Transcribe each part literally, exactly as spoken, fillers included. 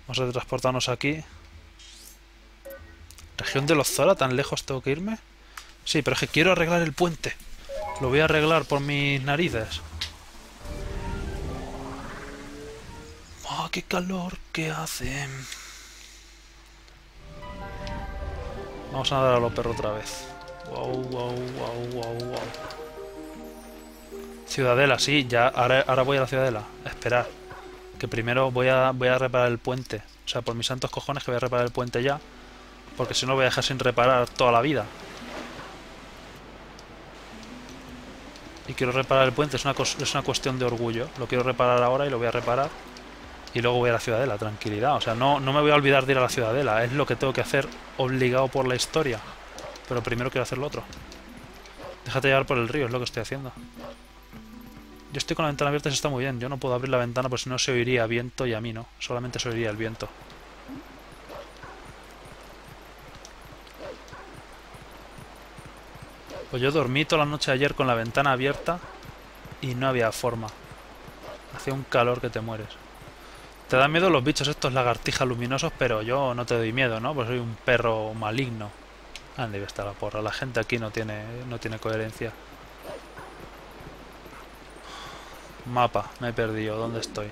Vamos a transportarnos aquí. ¿Región de los Zora? ¿Tan lejos tengo que irme? Sí, pero es que quiero arreglar el puente. Lo voy a arreglar por mis narices. ¡Oh, qué calor que hace! Vamos a nadar a lo perro otra vez. Wow, wow, wow, wow, wow. Ciudadela, sí, ya. Ahora, ahora voy a la ciudadela. Esperar. Que primero voy a, voy a reparar el puente. O sea, por mis santos cojones que voy a reparar el puente ya. Porque si no lo voy a dejar sin reparar toda la vida. Y quiero reparar el puente, es una, es una cuestión de orgullo. Lo quiero reparar ahora y lo voy a reparar. Y luego voy a la ciudadela, tranquilidad. O sea, no, no me voy a olvidar de ir a la ciudadela. Es lo que tengo que hacer obligado por la historia. Pero primero quiero hacer lo otro. Déjate llevar por el río, es lo que estoy haciendo. Yo estoy con la ventana abierta y eso está muy bien. Yo no puedo abrir la ventana porque si no se oiría viento y a mí no. Solamente se oiría el viento. Pues yo dormí toda la noche ayer con la ventana abierta y no había forma. Hacía un calor que te mueres. Te dan miedo los bichos estos lagartijas luminosos, pero yo no te doy miedo, ¿no? Pues soy un perro maligno. Ah, debe estar la porra. La gente aquí no tiene, no tiene coherencia. Mapa, me he perdido. ¿Dónde estoy?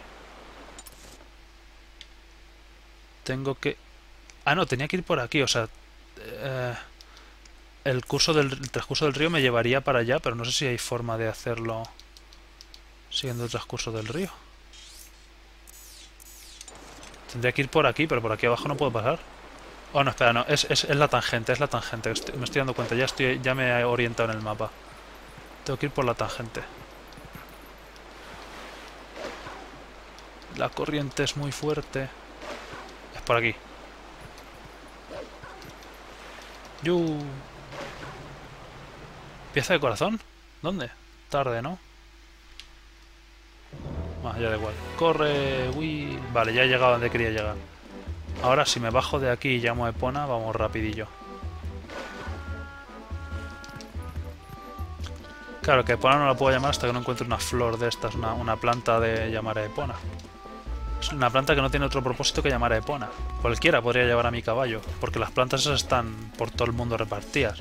Tengo que... Ah, no, tenía que ir por aquí, o sea... Eh, el curso del el transcurso del río me llevaría para allá, pero no sé si hay forma de hacerlo siguiendo el transcurso del río. Tendría que ir por aquí, pero por aquí abajo no puedo pasar. Oh, no, espera, no, es, es, es la tangente, es la tangente. Estoy, me estoy dando cuenta, ya, estoy, ya me he orientado en el mapa. Tengo que ir por la tangente. La corriente es muy fuerte. Es por aquí. ¡Yu! ¿Pieza de corazón? ¿Dónde? Tarde, ¿no? Ah, ya da igual. ¡Corre! ¡Uy! Vale, ya he llegado donde quería llegar. Ahora si me bajo de aquí y llamo a Epona, vamos rapidillo. Claro, que Epona no la puedo llamar hasta que no encuentre una flor de estas, una, una planta de llamar a Epona. Es una planta que no tiene otro propósito que llamar a Epona. Cualquiera podría llevar a mi caballo, porque las plantas esas están por todo el mundo repartidas.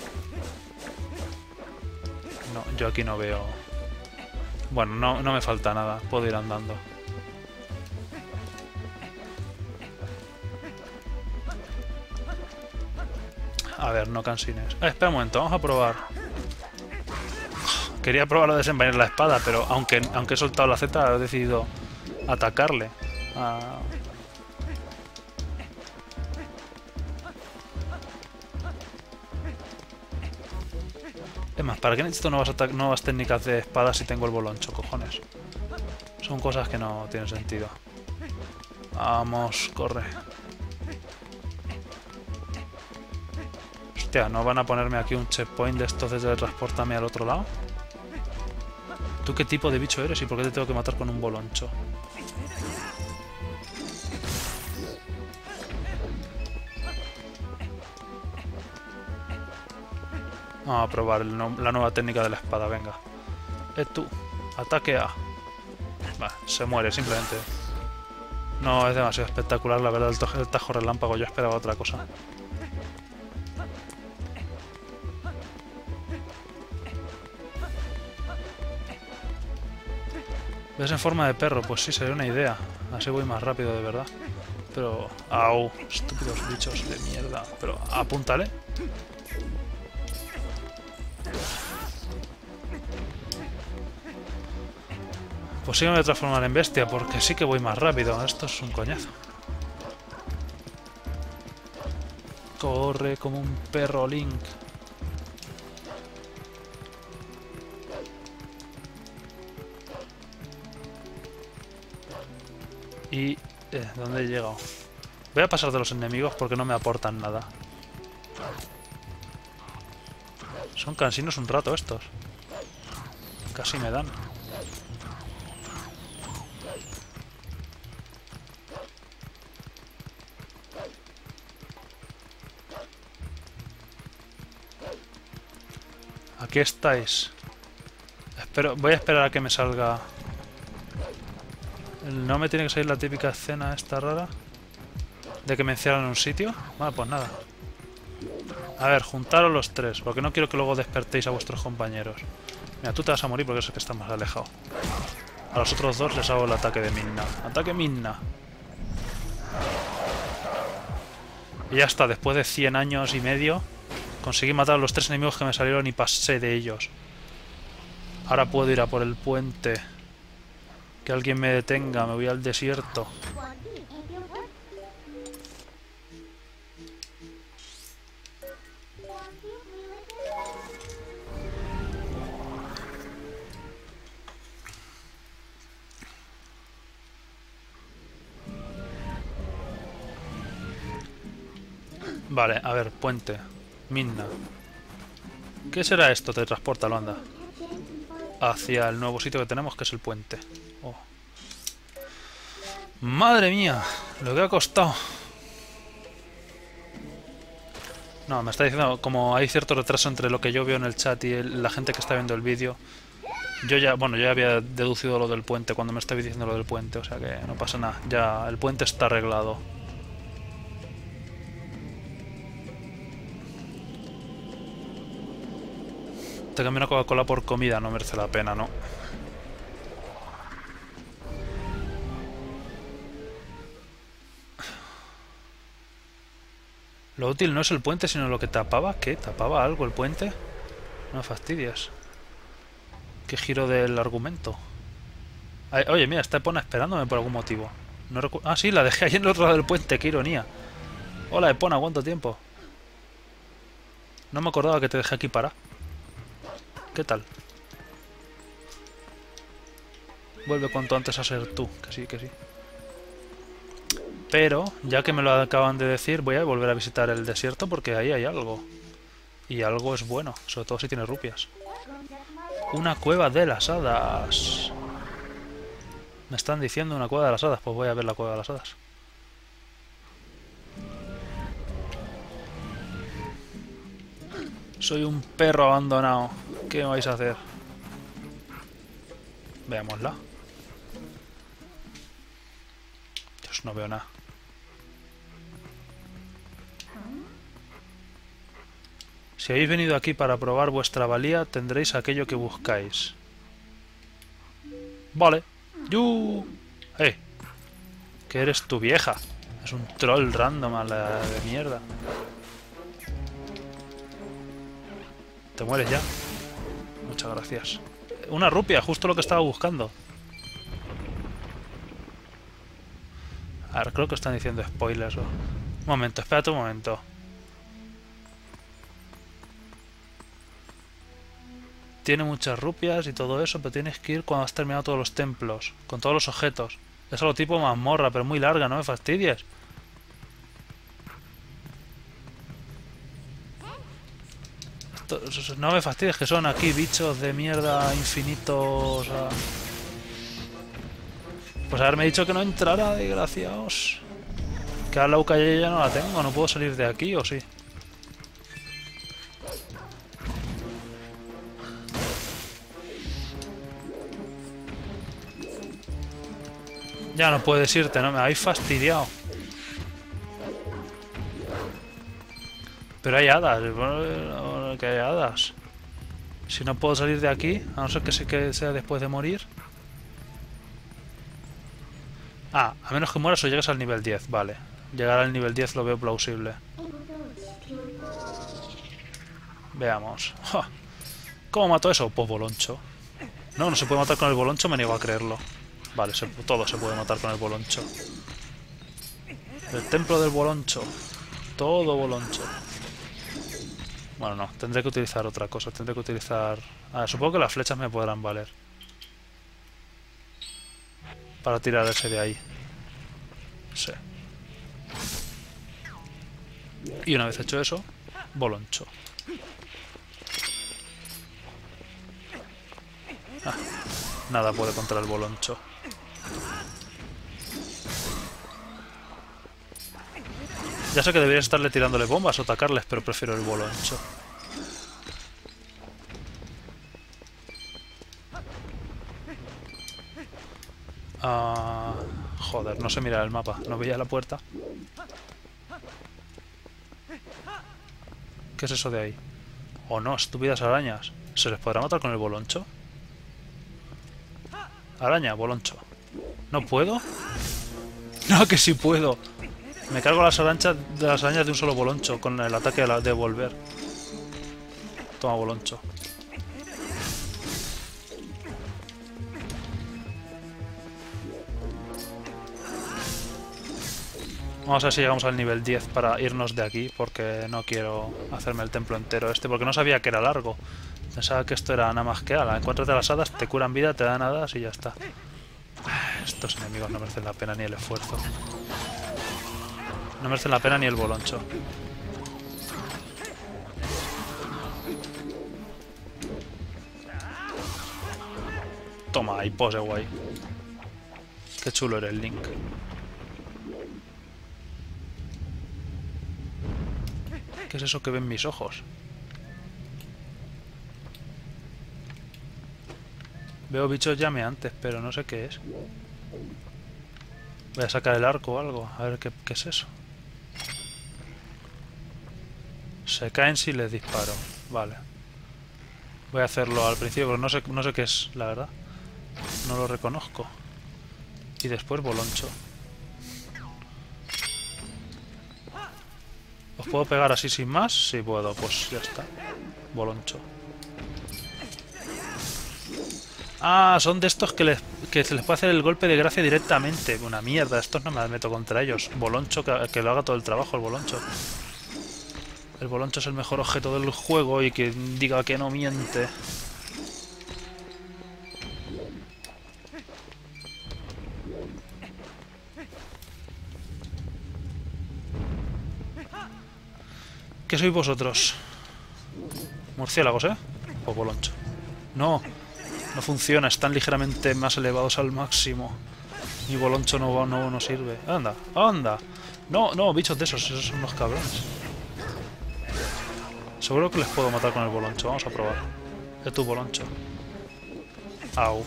No, yo aquí no veo... Bueno, no, no me falta nada, puedo ir andando. A ver, no cansines. Ah, espera un momento, vamos a probar. Quería probar lo de desenvainar la espada, pero aunque, aunque he soltado la Z, he decidido atacarle. Ah. Es más, ¿para qué necesito nuevas, nuevas técnicas de espada si tengo el boloncho, cojones? Son cosas que no tienen sentido. Vamos, corre. Hostia, ¿no van a ponerme aquí un checkpoint de estos desde transportame al otro lado? ¿Tú qué tipo de bicho eres y por qué te tengo que matar con un boloncho? Vamos a probar el no la nueva técnica de la espada, venga. Eh, tú, ataque A. Va, se muere simplemente. No, es demasiado espectacular, la verdad, el, el tajo relámpago, yo esperaba otra cosa. ¿Ves en forma de perro? Pues sí, sería una idea. Así voy más rápido, de verdad. Pero... ¡Au! Estúpidos bichos de mierda. Pero apúntale. Pues sí me voy a transformar en bestia, porque sí que voy más rápido. Esto es un coñazo. Corre como un perro Link. Y... Eh, ¿dónde he llegado? Voy a pasar de los enemigos porque no me aportan nada. Son cansinos un rato estos. Casi me dan. Aquí estáis. Espero, voy a esperar a que me salga... No me tiene que salir la típica escena esta rara. de que me encierran en un sitio. Bueno, pues nada. A ver, juntaros los tres, porque no quiero que luego despertéis a vuestros compañeros. Mira, tú te vas a morir porque es el que está más alejado. A los otros dos les hago el ataque de Midna. ¡Ataque Midna! Y ya está, después de cien años y medio, conseguí matar a los tres enemigos que me salieron y pasé de ellos. Ahora puedo ir a por el puente. Que alguien me detenga, me voy al desierto. Vale, a ver, puente. Midna. ¿Qué será esto? Te transporta, lo anda. Hacia el nuevo sitio que tenemos, que es el puente. Oh. ¡Madre mía! Lo que ha costado. No, me está diciendo, como hay cierto retraso entre lo que yo veo en el chat y el, la gente que está viendo el vídeo. Yo ya, bueno, yo ya había deducido lo del puente cuando me estaba diciendo lo del puente, o sea que no pasa nada. Ya, el puente está arreglado. Te cambio una Coca-Cola por comida, no merece la pena, ¿no? Lo útil no es el puente, sino lo que tapaba. ¿Qué? ¿Tapaba algo el puente? No me fastidias. ¿Qué giro del argumento? Ay, oye, mira, está Epona esperándome por algún motivo. No recu- ah, sí, la dejé ahí en el otro lado del puente, qué ironía. Hola, Epona, ¿cuánto tiempo? No me acordaba que te dejé aquí para. ¿Qué tal? Vuelve cuanto antes a ser tú, que sí, que sí. Pero, ya que me lo acaban de decir, voy a volver a visitar el desierto porque ahí hay algo. Y algo es bueno, sobre todo si tiene rupias. Una cueva de las hadas. Me están diciendo una cueva de las hadas, pues voy a ver la cueva de las hadas. Soy un perro abandonado. ¿Qué me vais a hacer? Veámosla. Dios, no veo nada. Si habéis venido aquí para probar vuestra valía, tendréis aquello que buscáis. Vale. ¡Yu! ¡Eh! ¿Qué eres tu vieja? Es un troll random a la de mierda. ¿Te mueres ya? Muchas gracias. Una rupia, justo lo que estaba buscando. A ver, creo que están diciendo spoilers. O... Un momento, espérate un momento. Tiene muchas rupias y todo eso, pero tienes que ir cuando has terminado todos los templos, con todos los objetos. Es algo tipo mazmorra, pero muy larga, no me fastidies. No me fastidies, que son aquí bichos de mierda infinitos. O sea... Pues haberme dicho que no entrara, desgraciados. Que a la ukulele ya no la tengo, no puedo salir de aquí, ¿o sí? Ya no puedes irte, ¿no? Me habéis fastidiado. Pero hay hadas, que hay hadas. Si no puedo salir de aquí, a no ser que sea después de morir. Ah, a menos que mueras o llegues al nivel diez, vale. Llegar al nivel diez lo veo plausible. Veamos. ¡Ja! ¿Cómo mato eso? Pues boloncho. No, no se puede matar con el boloncho, me niego a creerlo. Vale, se, todo se puede matar con el boloncho. El templo del boloncho. Todo boloncho. Bueno, no, tendré que utilizar otra cosa. Tendré que utilizar... Ah, supongo que las flechas me podrán valer. Para tirar ese de ahí. Sí. Y una vez hecho eso, boloncho. Ah, nada puede contra el boloncho. Ya sé que debería estarle tirándole bombas o atacarles, pero prefiero el boloncho. Ah, joder, no sé mirar el mapa. No veía la puerta. ¿Qué es eso de ahí? Oh no, estúpidas arañas. ¿Se les podrá matar con el boloncho? Araña, boloncho. ¿No puedo? No, que sí puedo. Me cargo las arañas de las arañas de un solo boloncho con el ataque de, la, de volver. Toma, boloncho. Vamos a ver si llegamos al nivel diez para irnos de aquí, porque no quiero hacerme el templo entero este, porque no sabía que era largo. Pensaba que esto era nada más que ala. Encuéntrate a las hadas, te curan vida, te dan hadas y ya está. Estos enemigos no merecen la pena ni el esfuerzo. No merecen la pena ni el boloncho. Toma, ahí pose guay. Qué chulo eres, Link. ¿Qué es eso que ven mis ojos? Veo bichos llameantes, pero no sé qué es. Voy a sacar el arco o algo, a ver qué, qué es eso. Se caen si les disparo. Vale. Voy a hacerlo al principio, pero no sé, no sé qué es, la verdad. No lo reconozco. Y después boloncho. ¿Os puedo pegar así sin más? Sí puedo, pues ya está. Boloncho. Ah, son de estos que, les, que se les puede hacer el golpe de gracia directamente. Una mierda, estos no me meto contra ellos. Boloncho, que, que lo haga todo el trabajo, el boloncho. El boloncho es el mejor objeto del juego y que diga que no miente. ¿Qué sois vosotros? Murciélagos, ¿eh? O boloncho. No, no funciona, están ligeramente más elevados al máximo. Mi boloncho no, no, no sirve. Anda, anda. No, no, bichos de esos, esos son unos cabrones. Seguro que les puedo matar con el boloncho, vamos a probar. Es tu boloncho. Au.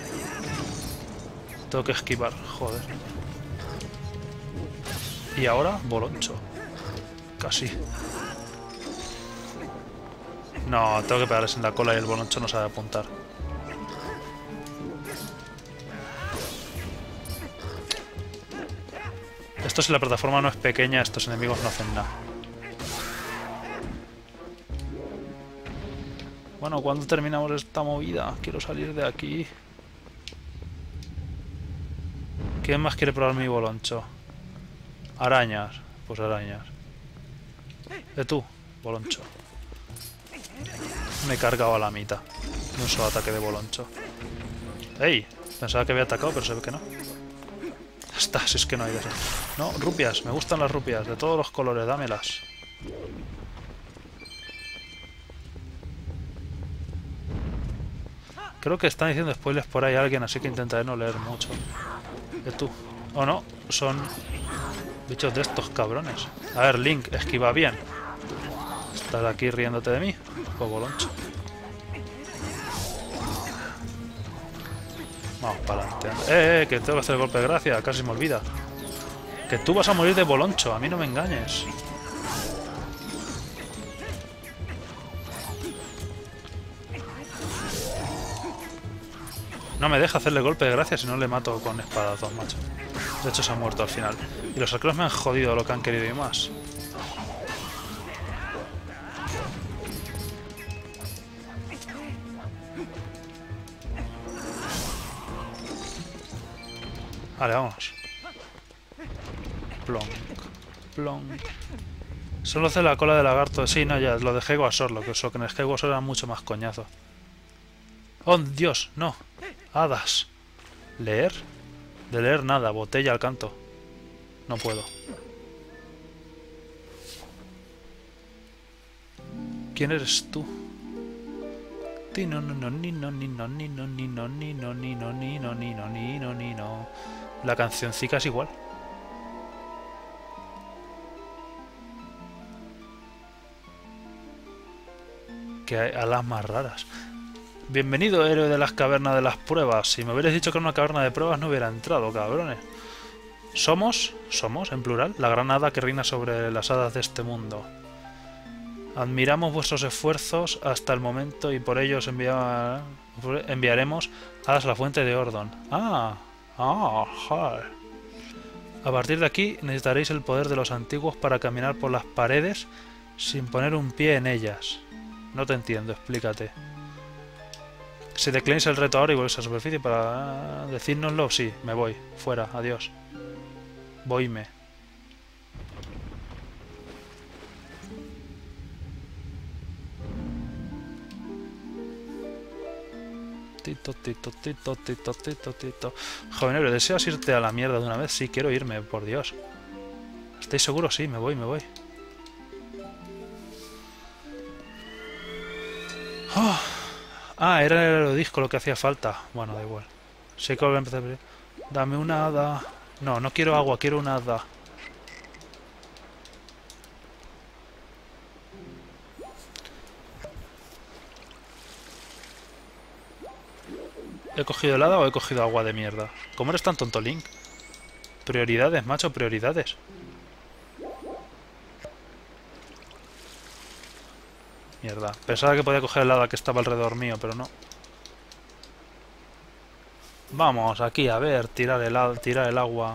Tengo que esquivar, joder. Y ahora, boloncho. Casi. No, tengo que pegarles en la cola y el boloncho no sabe apuntar. Esto si la plataforma no es pequeña, estos enemigos no hacen nada. Bueno, ¿cuándo terminamos esta movida? Quiero salir de aquí. ¿Quién más quiere probar mi boloncho? Arañas. Pues arañas. ¿De tú? Boloncho. Me he cargado a la mitad de un solo ataque de boloncho. ¡Ey! Pensaba que había atacado, pero se ve que no. Está, si es que no hay de eso. No, rupias. Me gustan las rupias. De todos los colores, dámelas. Creo que están diciendo spoilers por ahí a alguien, así que intentaré no leer mucho. ¿De tú? ¿O no? Son bichos de estos cabrones. A ver, Link, esquiva bien. ¿Estás aquí riéndote de mí? O boloncho. Vamos para adelante. ¡Eh, eh! Que tengo que hacer el golpe de gracia. Casi me olvida. Que tú vas a morir de boloncho. A mí no me engañes. No me deja hacerle golpe de gracia si no le mato con espadazos, macho. De hecho se ha muerto al final. Y los arqueros me han jodido lo que han querido y más. Vale, vamos. Plonk, plonk. Solo hace la cola de lagarto. Sí, no, ya, lo de Heguasor. Lo que, eso, que en el Heguasor era mucho más coñazo. ¡Oh, Dios! No. Hadas. ¿Leer? De leer nada. Botella al canto. No puedo. ¿Quién eres tú? Ti no no no ni no ni no ni no ni no ni no ni no ni no ni no ni no ni no. La cancioncica es igual. Que hay alas más raras. Bienvenido, héroe de las cavernas de las pruebas. Si me hubierais dicho que era una caverna de pruebas no hubiera entrado, cabrones. Somos, somos, en plural, la gran hada que reina sobre las hadas de este mundo. Admiramos vuestros esfuerzos hasta el momento y por ello os envia... enviaremos hadas a la fuente de Ordon. Ah, ah, joder. A partir de aquí necesitaréis el poder de los antiguos para caminar por las paredes sin poner un pie en ellas. No te entiendo, explícate. Si declináis el reto ahora y volvéis a la superficie para decírnoslo, sí, me voy. Fuera, adiós. Voyme. Tito, tito, tito, tito, tito, tito. Joven, ¿deseas irte a la mierda de una vez? Sí, quiero irme, por Dios. ¿Estáis seguros? Sí, me voy, me voy. Oh. Ah, era el aerodisco lo que hacía falta. Bueno, da igual. Sé que voy a empezar. Dame una hada. No, no quiero agua, quiero una hada. ¿He cogido helada o he cogido agua de mierda? ¿Cómo eres tan tonto, Link? Prioridades, macho, prioridades. Mierda. Pensaba que podía coger helada que estaba alrededor mío, pero no. Vamos, aquí, a ver, tirar el, tirar el agua.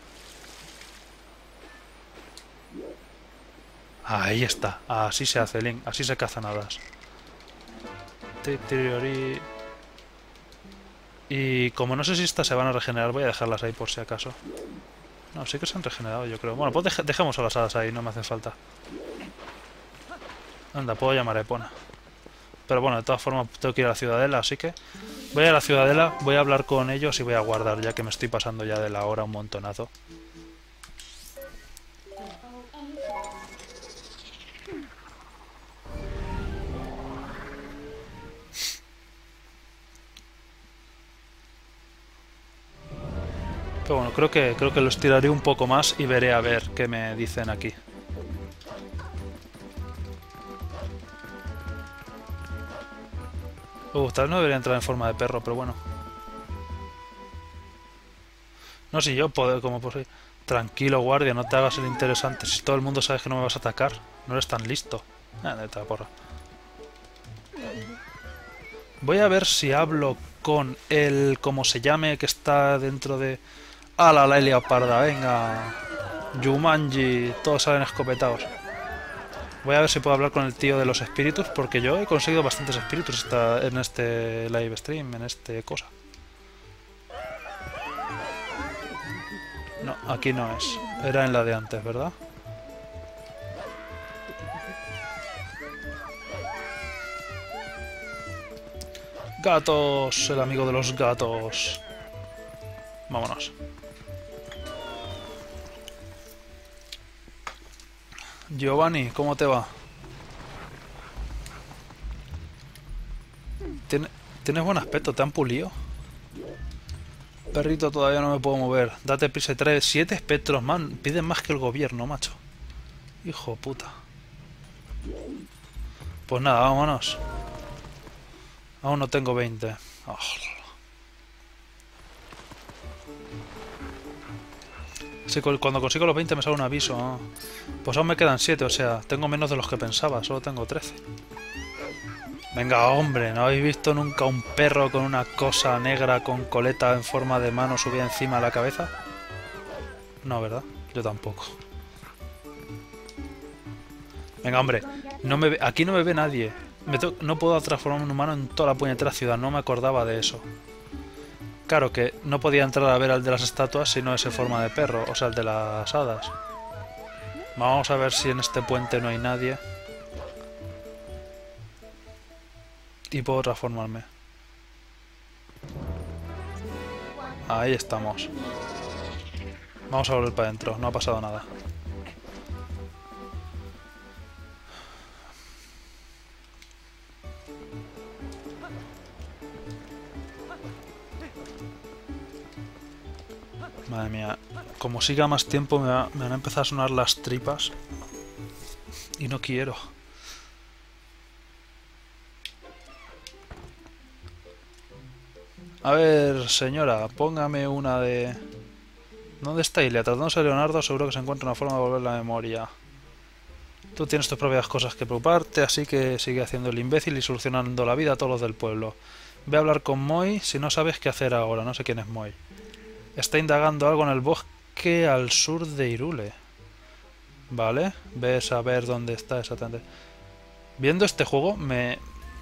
Ahí está. Así se hace, Link. Así se cazan hadas. Y como no sé si estas se van a regenerar, voy a dejarlas ahí por si acaso. No, sí que se han regenerado, yo creo. Bueno, pues dej dejemos a las hadas ahí, no me hace falta. Anda, puedo llamar a Epona. Pero bueno, de todas formas tengo que ir a la ciudadela, así que... Voy a la ciudadela, voy a hablar con ellos y voy a guardar, ya que me estoy pasando ya de la hora un montonazo. Pero bueno, creo que, creo que los tiraré un poco más y veré a ver qué me dicen aquí. Uh, tal vez no debería entrar en forma de perro, pero bueno. No, si yo puedo, como pues tranquilo, guardia, no te hagas el interesante. Si todo el mundo sabe que no me vas a atacar, no eres tan listo. Ah, de la porra. Voy a ver si hablo con el, como se llame, que está dentro de... ¡Ah, la Lelia parda! Venga. Jumanji, todos salen escopetados. Voy a ver si puedo hablar con el tío de los espíritus, porque yo he conseguido bastantes espíritus esta, en este live stream, en este cosa. No, aquí no es. Era en la de antes, ¿verdad? Gatos, el amigo de los gatos. Vámonos. Giovanni, ¿cómo te va? ¿Tienes, ¿Tienes buen aspecto? ¿Te han pulido? Perrito, todavía no me puedo mover. Date prisa y trae siete espectros, man. Piden más que el gobierno, macho. Hijo puta. Pues nada, vámonos. Aún no tengo veinte. Oh. Sí, cuando consigo los veinte me sale un aviso. ¿No? Pues aún me quedan siete, o sea, tengo menos de los que pensaba. Solo tengo trece. Venga, hombre, ¿no habéis visto nunca un perro con una cosa negra con coleta en forma de mano subida encima de la cabeza? No, ¿verdad? Yo tampoco. Venga, hombre, no me ve, aquí no me ve nadie. Me no puedo transformarme en humano en toda la puñetera ciudad, no me acordaba de eso. Claro que no podía entrar a ver al de las estatuas si no es en forma de perro, o sea, el de las hadas. Vamos a ver si en este puente no hay nadie. Y puedo transformarme. Ahí estamos. Vamos a volver para adentro, no ha pasado nada. Madre mía, como siga más tiempo me, va, me van a empezar a sonar las tripas. Y no quiero. A ver, señora, póngame una de... ¿Dónde está Ilia? Tratándose de Leonardo, seguro que se encuentra una forma de volver la memoria. Tú tienes tus propias cosas que preocuparte, así que sigue haciendo el imbécil y solucionando la vida a todos los del pueblo. Ve a hablar con Moy si no sabes qué hacer ahora. No sé quién es Moy. Está indagando algo en el bosque al sur de Hyrule. Vale, ves a ver dónde está exactamente. Viendo este juego, me...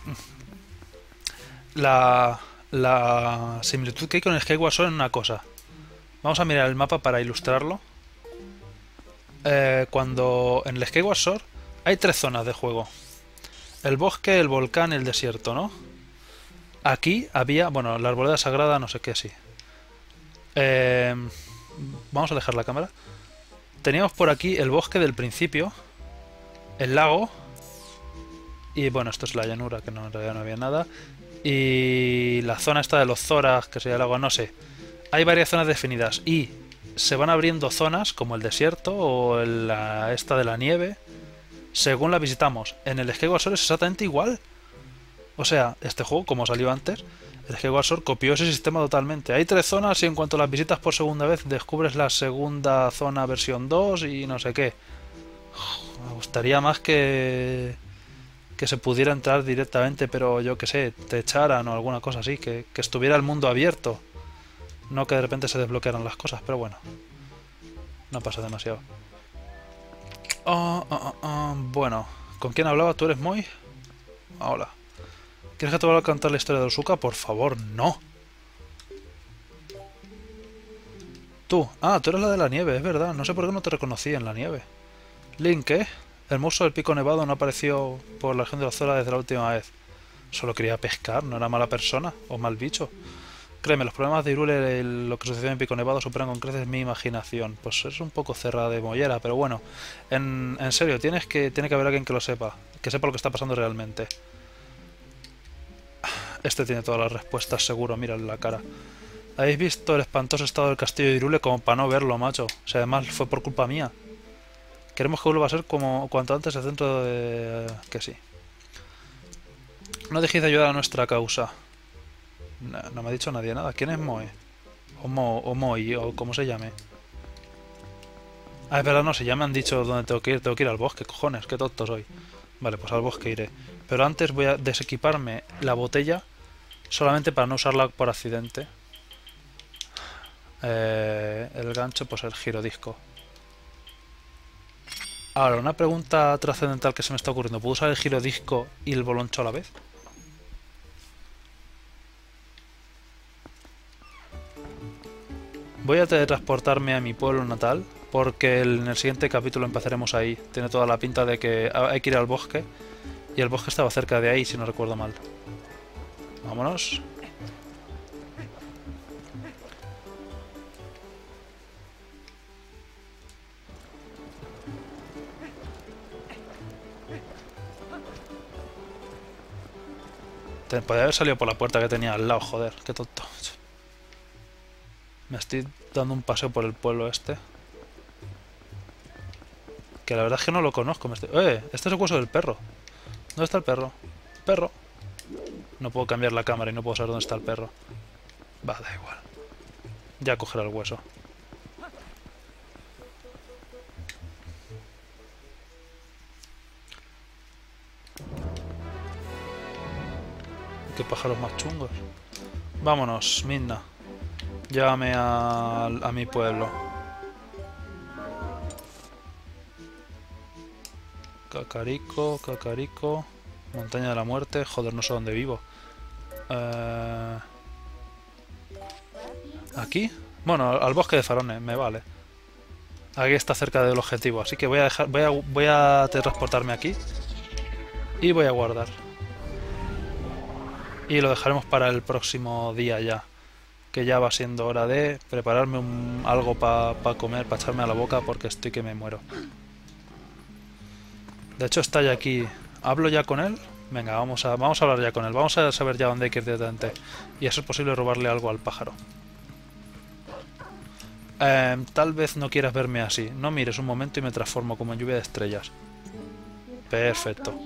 La, la similitud que hay con el Skyward Sword en una cosa. Vamos a mirar el mapa para ilustrarlo. Eh, cuando en el Skyward Sword hay tres zonas de juego. El bosque, el volcán y el desierto, ¿no? Aquí había, bueno, la arboleda sagrada, no sé qué, sí. Eh, vamos a dejar la cámara. Teníamos por aquí el bosque del principio, el lago, y bueno, esto es la llanura, que no, en realidad no había nada. Y la zona esta de los Zoras, que sería el agua, no sé. Hay varias zonas definidas y se van abriendo zonas como el desierto o el, la, esta de la nieve según la visitamos. En el Skyward Sword es exactamente igual. O sea, este juego, como salió antes, el Skyward Sword copió ese sistema totalmente. Hay tres zonas y en cuanto las visitas por segunda vez descubres la segunda zona versión dos y no sé qué. Me gustaría más que... que se pudiera entrar directamente, pero yo que sé, te echaran o alguna cosa así, que, que estuviera el mundo abierto. No que de repente se desbloquearan las cosas, pero bueno. No pasa demasiado. Oh, oh, oh, oh. Bueno, ¿con quién hablaba? ¿Tú eres Moy? Hola. ¿Quieres que te vuelva a contar la historia de Osuka? Por favor, no. Tú. Ah, tú eres la de la nieve, es verdad. No sé por qué no te reconocí en la nieve. Link, ¿eh? El monstruo del pico nevado no apareció por la región de la Zora desde la última vez. Solo quería pescar, no era mala persona o mal bicho. Créeme, los problemas de Hyrule, lo que sucedió en Pico Nevado, superan con creces mi imaginación. Pues es un poco cerrada de mollera, pero bueno. En, en serio, tienes que, tiene que haber alguien que lo sepa. Que sepa lo que está pasando realmente. Este tiene todas las respuestas, seguro, mira la cara. ¿Habéis visto el espantoso estado del castillo de Hyrule? Como para no verlo, macho. O sea, además fue por culpa mía. Queremos que vuelva a ser como cuanto antes el centro de... que sí. No dejéis de ayudar a nuestra causa. No, no me ha dicho nadie nada. ¿Quién es Moe? O Mo, o Moi, o como se llame. Ah, es verdad, no sé, ya me han dicho dónde tengo que ir. Tengo que ir al bosque, cojones, qué tonto soy. Vale, pues al bosque iré. Pero antes voy a desequiparme la botella solamente para no usarla por accidente. Eh, el gancho, pues el girodisco. Ahora, una pregunta trascendental que se me está ocurriendo. ¿Puedo usar el girodisco y el boloncho a la vez? Voy a teletransportarme a mi pueblo natal, porque en el siguiente capítulo empezaremos ahí. Tiene toda la pinta de que hay que ir al bosque, y el bosque estaba cerca de ahí, si no recuerdo mal. Vámonos. Podría haber salido por la puerta que tenía al lado, joder, qué tonto. Me estoy dando un paseo por el pueblo este. Que la verdad es que no lo conozco. Me estoy... ¡Eh! Este es el hueso del perro. ¿Dónde está el perro? Perro. No puedo cambiar la cámara y no puedo saber dónde está el perro. Va, da igual. Ya cogerá el hueso. Qué pájaros más chungos. Vámonos, Midna. Llévame a, a mi pueblo. Cacarico, Cacarico. Montaña de la muerte. Joder, no sé dónde vivo. Eh... ¿Aquí? Bueno, al bosque de Farones, me vale. Aquí está cerca del objetivo, así que voy a dejar, voy a, voy a transportarme aquí. Y voy a guardar. Y lo dejaremos para el próximo día ya. Que ya va siendo hora de prepararme un, algo para pa comer, para echarme a la boca, porque estoy que me muero. De hecho está ya aquí. ¿Hablo ya con él? Venga, vamos a, vamos a hablar ya con él. Vamos a saber ya dónde hay que ir directamente. Y eso es posible robarle algo al pájaro. Eh, tal vez no quieras verme así. No mires un momento y me transformo como en lluvia de estrellas. Perfecto.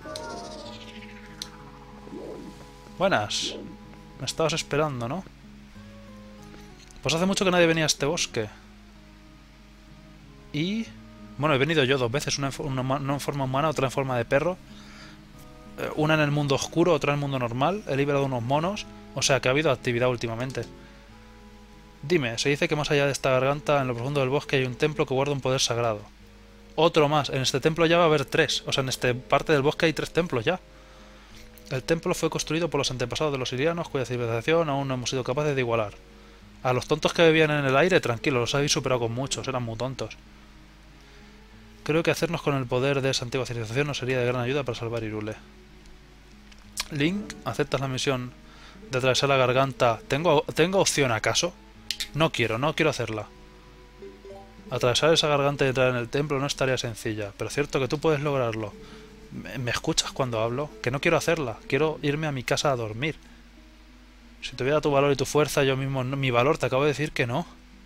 Buenas. Me estabas esperando, ¿no? Pues hace mucho que nadie venía a este bosque. Y... Bueno, he venido yo dos veces, una en, una, una en forma humana, otra en forma de perro. Eh, una en el mundo oscuro, otra en el mundo normal. He liberado unos monos. O sea que ha habido actividad últimamente. Dime, se dice que más allá de esta garganta, en lo profundo del bosque, hay un templo que guarda un poder sagrado. Otro más. En este templo ya va a haber tres. O sea, en esta parte del bosque hay tres templos ya. El templo fue construido por los antepasados de los sirianos, cuya civilización aún no hemos sido capaces de igualar. A los tontos que vivían en el aire, tranquilos, los habéis superado con muchos, eran muy tontos. Creo que hacernos con el poder de esa antigua civilización nos sería de gran ayuda para salvar Hyrule. Link, ¿aceptas la misión de atravesar la garganta? ¿Tengo, ¿Tengo opción acaso? No quiero, no quiero hacerla. Atravesar esa garganta y entrar en el templo no es tarea sencilla, pero es cierto que tú puedes lograrlo. ¿Me, ¿Me escuchas cuando hablo? Que no quiero hacerla, quiero irme a mi casa a dormir. Si tuviera tu valor y tu fuerza, yo mismo... No, mi valor, te acabo de decir que no.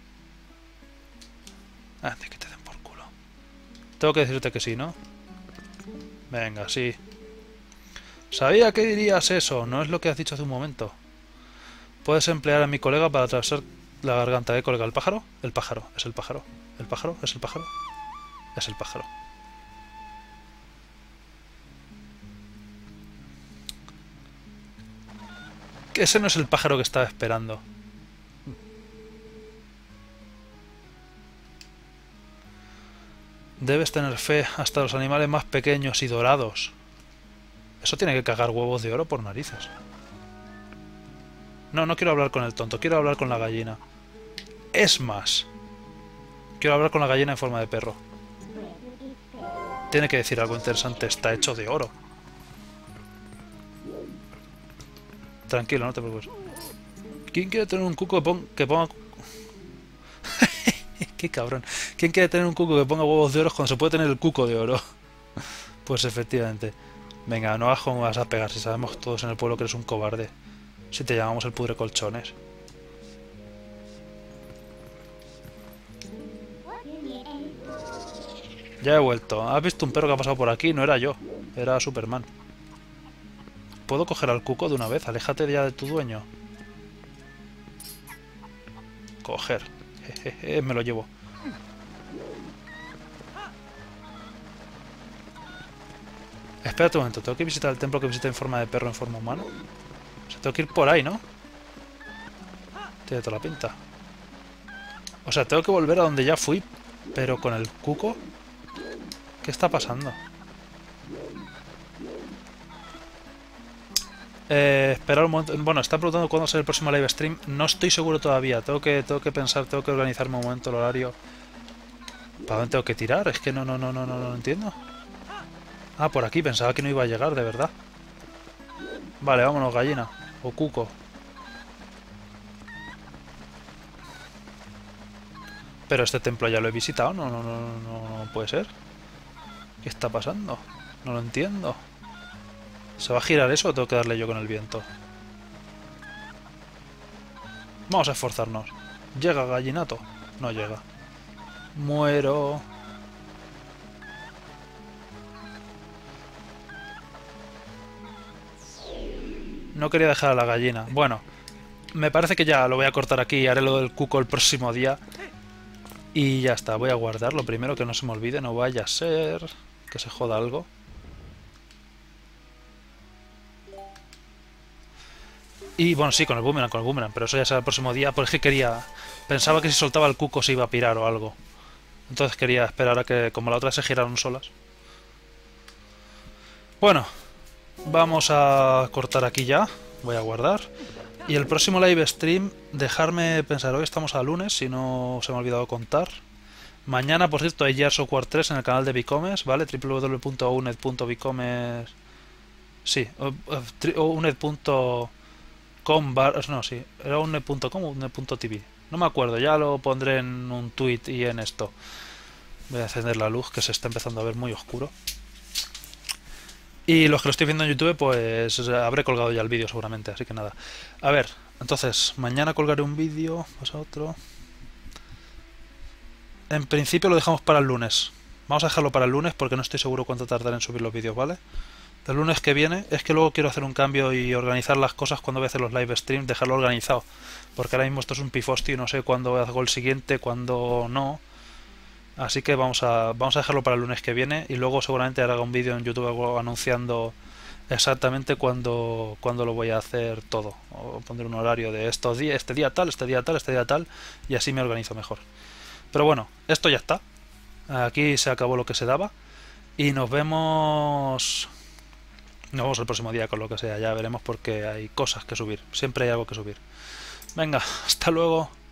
Ah, que te den por culo. Tengo que decirte que sí, ¿no? Venga, sí. Sabía que dirías eso, no es lo que has dicho hace un momento. Puedes emplear a mi colega para atravesar la garganta, ¿eh, colega? ¿El pájaro? El pájaro, es el pájaro. ¿El pájaro? ¿Es el pájaro? Es el pájaro. Que ese no es el pájaro que estaba esperando. Debes tener fe hasta los animales más pequeños y dorados. Eso tiene que cagar huevos de oro por narices. No, no quiero hablar con el tonto, quiero hablar con la gallina. Es más, quiero hablar con la gallina en forma de perro. Tiene que decir algo interesante, está hecho de oro. Tranquilo, no te preocupes. ¿Quién quiere tener un cuco que, pon que ponga... Qué cabrón. ¿Quién quiere tener un cuco que ponga huevos de oro cuando se puede tener el cuco de oro? Pues efectivamente. Venga, no hagas como vas a pegar si sabemos todos en el pueblo que eres un cobarde. Si te llamamos el pudre colchones. Ya he vuelto. ¿Has visto un perro que ha pasado por aquí? No era yo. Era Superman. ¿Puedo coger al cuco de una vez? Aléjate ya de tu dueño. Coger. Jejeje, me lo llevo. Espérate un momento. ¿Tengo que visitar el templo que visité en forma de perro en forma humana? O sea, tengo que ir por ahí, ¿no? Tiene toda la pinta. O sea, tengo que volver a donde ya fui, pero con el cuco. ¿Qué está pasando? Eh, esperar un momento. Bueno, están preguntando cuándo será el próximo live stream. No estoy seguro todavía. Tengo que, tengo que pensar, tengo que organizarme un momento el horario. ¿Para dónde tengo que tirar? Es que no, no, no, no, no, no entiendo. Ah, por aquí. Pensaba que no iba a llegar, de verdad. Vale, vámonos, gallina. O cuco. Pero este templo ya lo he visitado. No, no, no, no, no puede ser. ¿Qué está pasando? No lo entiendo. ¿Se va a girar eso o tengo que darle yo con el viento? Vamos a esforzarnos. ¿Llega gallinato? No llega. Muero. No quería dejar a la gallina. Bueno, me parece que ya lo voy a cortar aquí y haré lo del cuco el próximo día. Y ya está, voy a guardarlo primero, que no se me olvide. No vaya a ser que se joda algo. Y bueno, sí, con el boomerang, con el boomerang, pero eso ya será el próximo día, porque quería... Pensaba que si soltaba el cuco se iba a pirar o algo. Entonces quería esperar a que, como la otra se giraron solas. Bueno, vamos a cortar aquí ya. Voy a guardar. Y el próximo live stream, dejarme pensar, hoy estamos a lunes, si no se me ha olvidado contar. Mañana, por cierto, hay Gears of War tres en el canal de Bicomes, ¿vale? w w w punto uned punto bicomes... Sí, uned punto com bar... No, sí, era uned punto com o uned punto t v. No me acuerdo, ya lo pondré en un tweet y en esto. Voy a encender la luz, que se está empezando a ver muy oscuro. Y los que lo estoy viendo en YouTube, pues habré colgado ya el vídeo seguramente, así que nada. A ver, entonces, mañana colgaré un vídeo, pasa otro. En principio lo dejamos para el lunes. Vamos a dejarlo para el lunes porque no estoy seguro cuánto tardará en subir los vídeos, ¿vale? El lunes que viene, es que luego quiero hacer un cambio y organizar las cosas cuando voy a hacer los live streams, dejarlo organizado. Porque ahora mismo esto es un pifosti, no sé cuándo hago el siguiente, cuándo no. Así que vamos a, vamos a dejarlo para el lunes que viene y luego seguramente haré un vídeo en YouTube algo anunciando exactamente cuándo, cuándo lo voy a hacer todo. O pondré un horario de estos días, este día tal, este día tal, este día tal, y así me organizo mejor. Pero bueno, esto ya está. Aquí se acabó lo que se daba. Y nos vemos. Nos vemos el próximo día con lo que sea. Ya veremos porque hay cosas que subir. Siempre hay algo que subir. Venga, hasta luego.